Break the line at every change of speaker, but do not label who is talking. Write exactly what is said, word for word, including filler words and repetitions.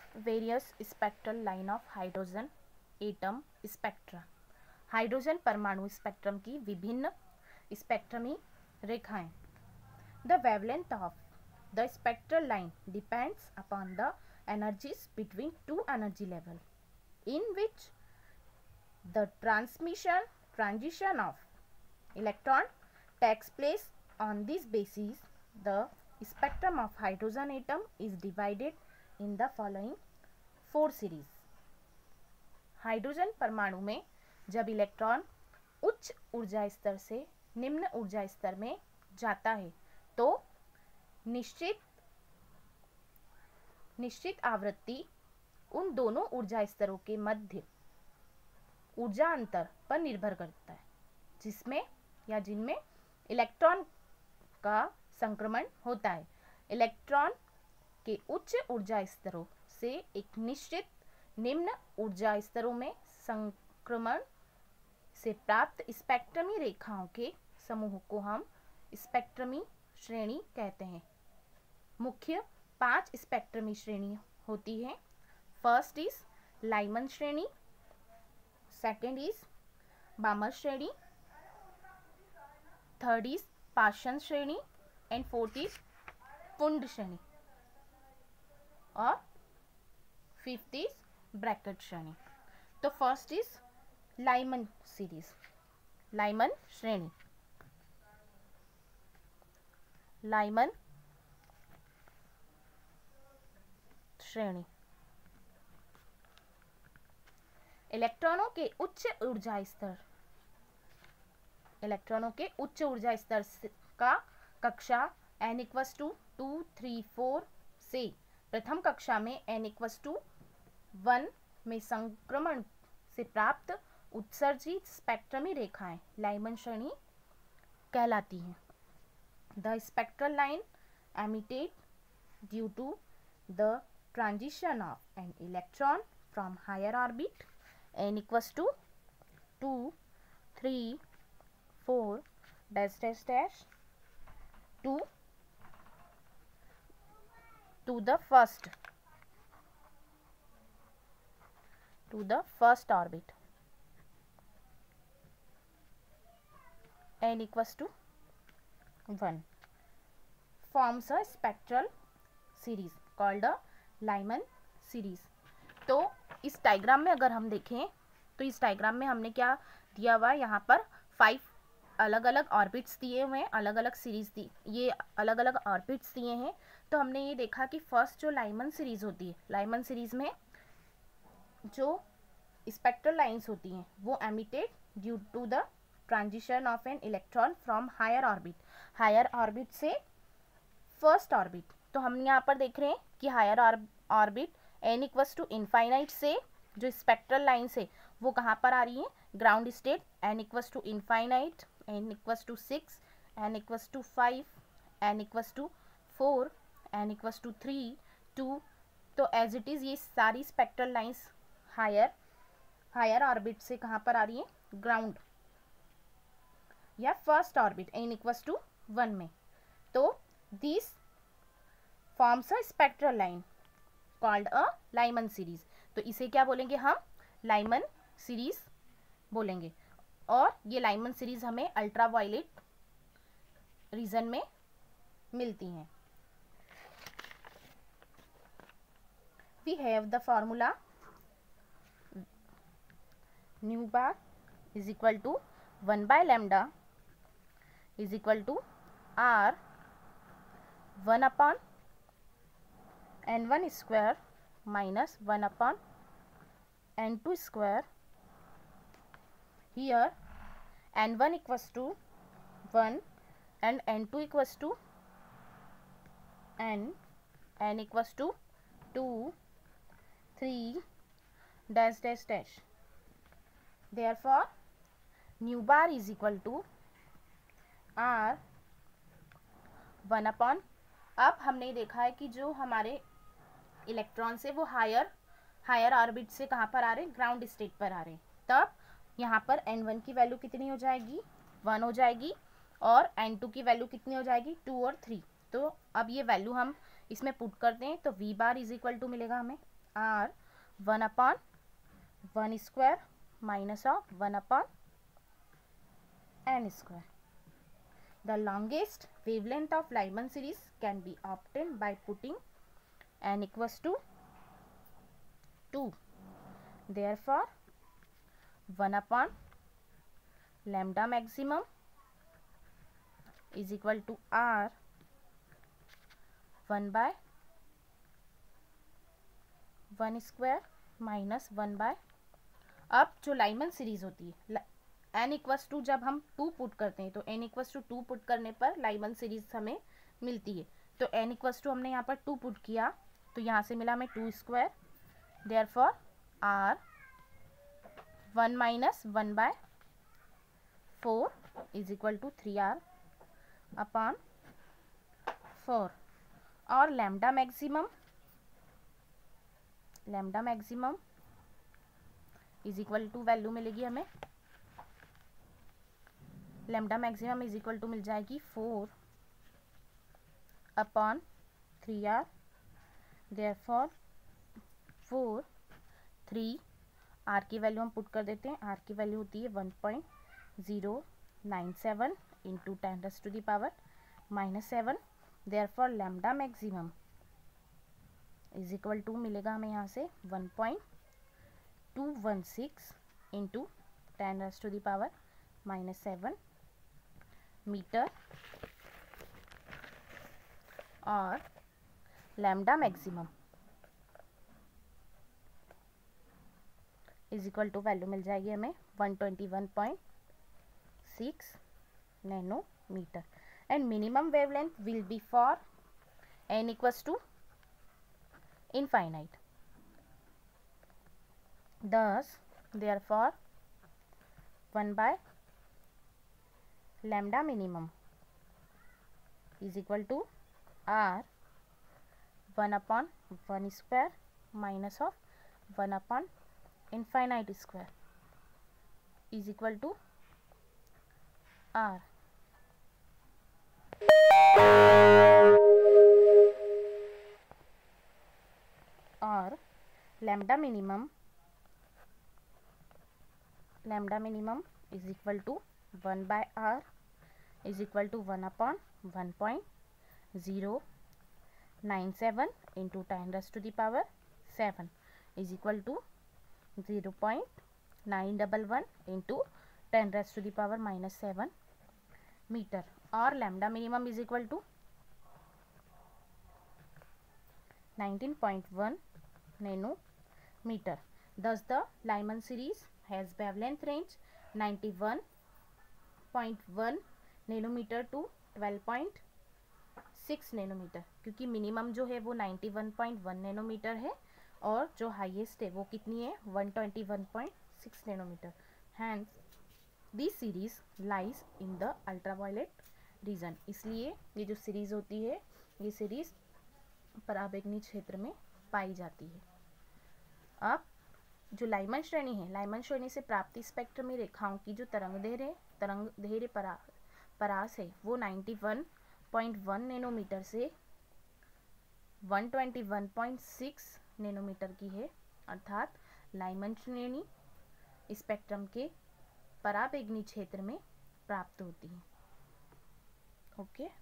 Various spectral line of hydrogen atom spectra. Hydrogen परमाणु spectrum की विभिन्न स्पेक्ट्रमी रेखाएं। The wavelength of the spectral line depends upon the energies between two energy level in which the transmission transition of electron takes place. On this basis, the spectrum of hydrogen atom is divided in the following four series. Hydrogen परमाणु में जब electron उच्च ऊर्जा स्तर से निम्न ऊर्जा स्तर में जाता है तो निश्चित निश्चित आवृत्ति उन दोनों ऊर्जा स्तरों के मध्य ऊर्जा अंतर पर निर्भर करता है, जिसमें या जिनमें इलेक्ट्रॉन का संक्रमण होता है। इलेक्ट्रॉन के उच्च ऊर्जा स्तरों से एक निश्चित निम्न ऊर्जा स्तरों में संक्रमण से प्राप्त स्पेक्ट्रमी रेखाओं के समूह को हम स्पेक्ट्रमी श्रेणी कहते हैं। मुख्य पांच स्पेक्ट्रमी श्रेणी होती है। फर्स्ट इज लाइमन श्रेणी, सेकेंड इज बामर श्रेणी, थर्ड इज पाशन श्रेणी एंड फोर्थ इज पुंड श्रेणी और फिफ्थ इज ब्रैकेट श्रेणी। तो first is Lyman series, Lyman श्रेणी। लाइमन श्रेणी इलेक्ट्रॉनों के उच्च ऊर्जा स्तर इलेक्ट्रॉनों के उच्च ऊर्जा स्तर का कक्षा n equals to two three four से प्रथम कक्षा में n इक्वस टू वन में संक्रमण से प्राप्त उत्सर्जित स्पेक्ट्रमी रेखाएं लाइमन श्रेणी कहलाती हैं। The spectral line emitted due to the transition of an electron from higher orbit n equals to two, three, four dash dash dash to to the first to the first orbit n equals to one forms a spectral series called a Lyman series. तो इस diagram में अगर हम देखें तो इस diagram में हमने क्या दिया हुआ है, यहाँ पर फाइव अलग अलग ऑर्बिट्स दिए हुए हैं, अलग अलग सीरीज दी, ये अलग अलग ऑर्बिट्स दिए हैं। तो हमने ये देखा कि फर्स्ट जो लाइमन सीरीज होती है, लाइमन सीरीज में जो स्पेक्ट्रल लाइंस होती हैं वो emitted due to the transition of an electron from higher orbit, higher orbit से फर्स्ट ऑर्बिट। तो हम यहाँ पर देख रहे हैं कि higher orbit n equals to infinite से जो स्पेक्ट्रल लाइन्स है वो कहाँ पर आ रही है, ground state n equals to infinite, n equals to six, n equals to five, n equals to four, n equals to three, two. तो एज इट इज़ ये सारी spectral lines higher higher orbit से कहाँ पर आ रही है, ground या first orbit n equals to one में। तो this forms a spectral line called a Lyman series. तो इसे क्या बोलेंगे हम, लाइमन सीरीज बोलेंगे। और ये लाइमन सीरीज हमें अल्ट्रा वायलेट रीजन में मिलती हैं। We have the formula nu bar is equal to one by lambda is equal to R one upon n one square minus one upon n two square. Here n one equals to one and n two equals to n, n equals to two, three, dash dash dash. Therefore, nu bar is equal to r one upon. अब हमने देखा है कि जो हमारे electrons है वो higher higher orbit से कहाँ पर आ रहे हैं, ग्राउंड स्टेट पर आ रहे हैं। तब यहाँ पर एन वन की वैल्यू कितनी हो जाएगी, वन हो जाएगी, और एन टू की वैल्यू कितनी हो जाएगी, टू और थ्री। तो अब ये वैल्यू हम इसमें पुट करते हैं तो V bar is equal to मिलेगा हमें R one upon one square minus of one upon n square. The longest wavelength of Lyman series can be obtained by putting n equals to two. Therefore, one upon lambda maximum is equal to r one by one square minus one by. अब जो Lyman series होती है N equals to, जब हम to put करते हैं तो n equals to two put करने पर लाइमन सीरीज हमें मिलती है. तो एन इक्वस टू हमने यहाँ पर टू पुट किया तो यहाँ से मिला हमें two square. Therefore R one minus one by four is equal to three R upon four. और lambda maximum lambda maximum is equal to value मिलेगी हमें. Lambda maximum is equal to मिल जाएगी four upon three R. Therefore four three R की value हम put कर देते हैं. आर की वैल्यू होती है one point zero nine seven into ten raise to the power minus seven. Therefore lambda maximum is equal to मिलेगा हमें यहाँ से one point two one six into ten raise to the power minus seven metre. और lambda maximum is equal to value मिल जाएगी हमें one twenty one point six nanometre. And minimum wavelength will be for n equals to infinite. Thus, therefore, one by lambda minimum is equal to r one upon one square minus of one upon infinite square is equal to r. और lambda minimum lambda minimum is equal to one by R is equal to one upon one point zero nine seven into ten raise to the power seven is equal to zero point nine double one into ten raise to the power minus seven metre. और lambda minimum is equal to nineteen point one nanometer. Thus the Lyman series has wavelength range ninety-one point one nanometer to twelve point six nanometer. क्योंकि minimum जो है वो ninety-one point one nanometer है और जो highest है वो कितनी है one twenty-one point six nanometer. Hence this series lies in the ultraviolet region. इसलिए ये जो सीरीज होती है ये सीरीज पराबैंगनी क्षेत्र में पाई जाती है. अब जो लाइमन श्रेणी है, लाइमन श्रेणी से प्राप्ति स्पेक्ट्रम में रेखाओं की जो तरंग दैर्घ्य तरंग दैर्घ्य परा परास है वो इक्यानवे पॉइंट वन नैनोमीटर से एक सौ इक्कीस पॉइंट छह नैनोमीटर की है. अर्थात लाइमन श्रेणी स्पेक्ट्रम के पराबैंगनी क्षेत्र में प्राप्त होती है. Okay okay?